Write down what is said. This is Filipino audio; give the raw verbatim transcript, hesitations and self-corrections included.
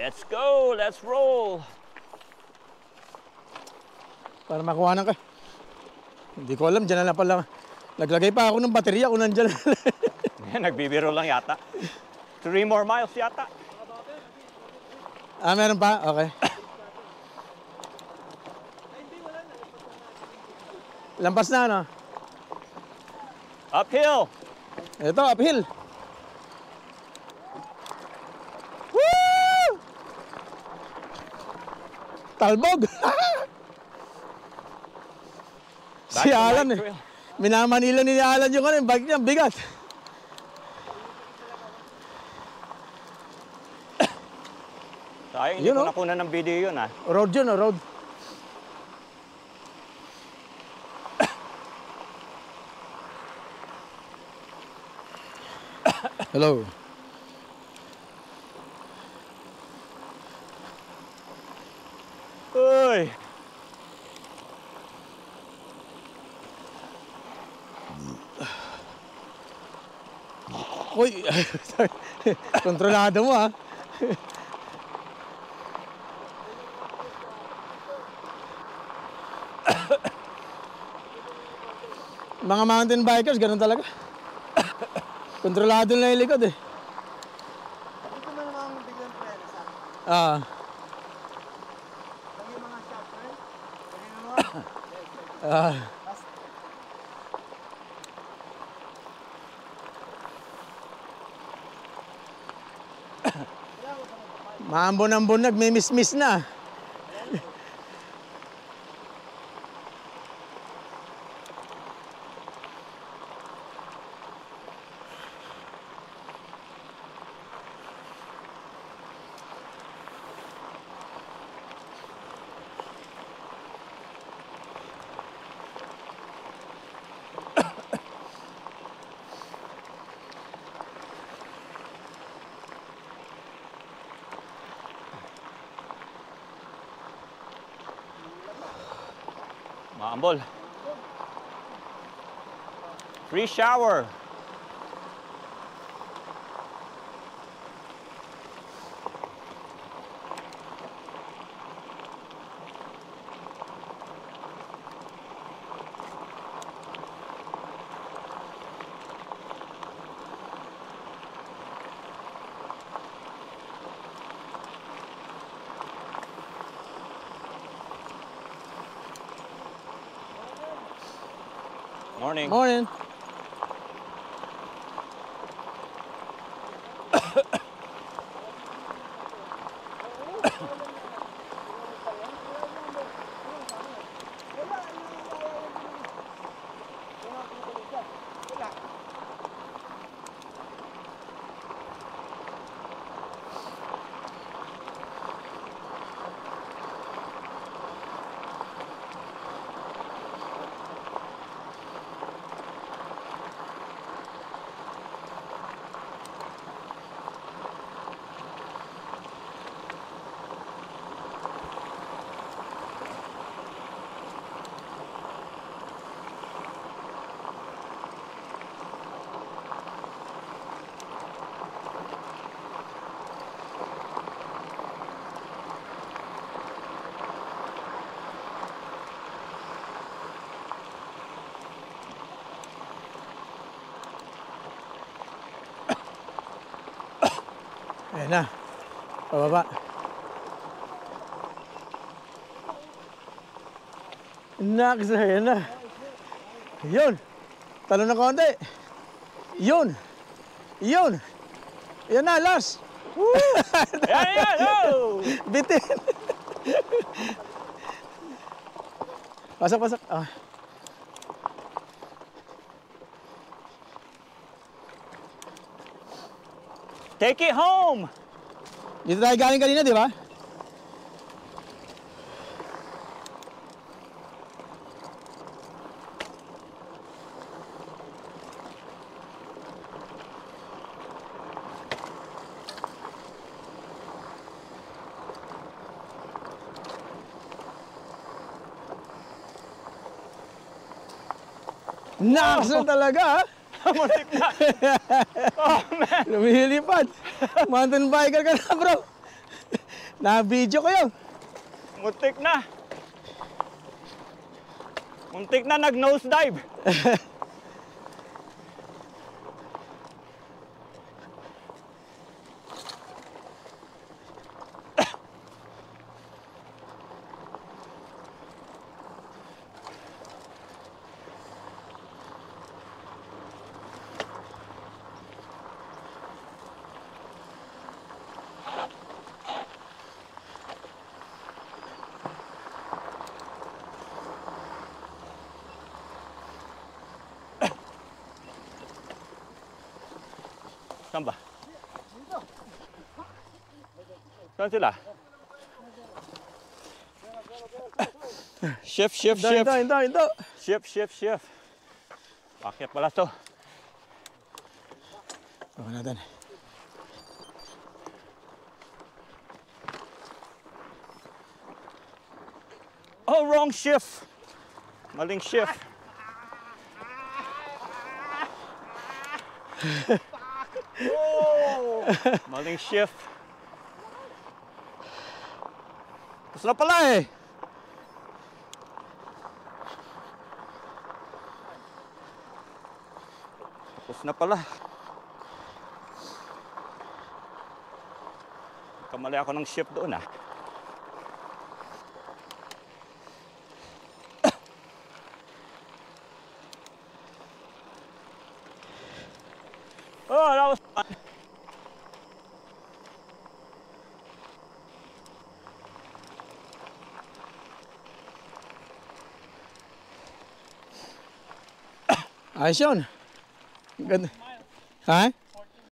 Let's go, let's roll. Para makuha ka. Hindi ko alam, dyan na pala. Naglagay pa ako ng baterya kung nandyan. Nagbibiro lang yata. Three more miles yata. Ah, meron pa? Okay. Lampas na, ano? Uphill. Ito, uphill. Woo! Talbog. Si Alan eh. Minamanila ni Alan yung ano, yung bike niya, bigat. Sayang, hindi ko nakunan ng video yun ah. Road yun, oh, road. Hello. Uy. Uy, kontrolado mo ah. Mga mountain bikers, ganun talaga. Kontrolado na yung likod eh. Dito na naman biglang preno sa akin. Ah. Lagi mga shopper. Lagi naman. Ah. Maambon-ambon nagmi-miss-miss na. Maambol. Free shower. Morning. Morning. Ayan na. Pababa. Naks, ayan na. Yun. Talo na konti. Yun. Yun. Yan na, last. Woo! Yan, yan, oh! Bitin. Pasok, pasok. Ah. Take it home! Dito tayo galing kanina, di ba? Naks na talaga, ha? Muntik na. Oh, man. Lumilipad. Mountain biker ka na, bro. Na-video ko yun. Muntik na. Muntik na nag-nose dive. Saan ba? Saan sila? Shift, shift, Hinto, shift. hinto, hinto, hinto. Shift, shift, shift. Pakyat pala to. Baka natin. Oh, wrong shift. Maling shift. Oh! Maling shift. Tapos na pala eh. Tapos na pala. Kamali ako ng shift doon ah. Oh, that was fun. Ayos yun. Ganda. Ha?